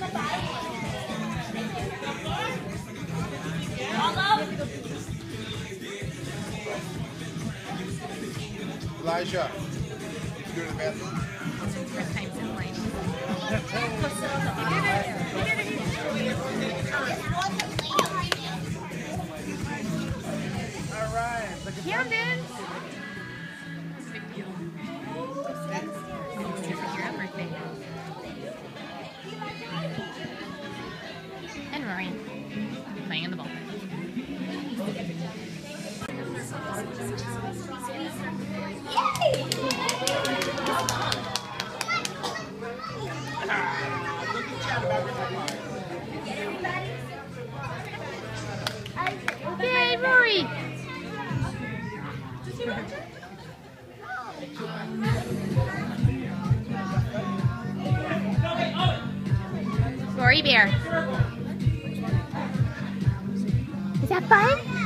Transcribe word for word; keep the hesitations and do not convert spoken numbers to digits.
Elijah, did you go to the bathroom? First time since like. All right. Camden! Big deal. It's your birthday. And Rory. Playing in the ball. Yay, Rory! Rory Bear. Is that fun?